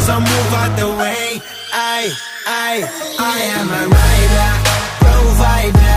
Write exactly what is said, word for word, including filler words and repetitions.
so move out the way. I, I, I am a rider, provider.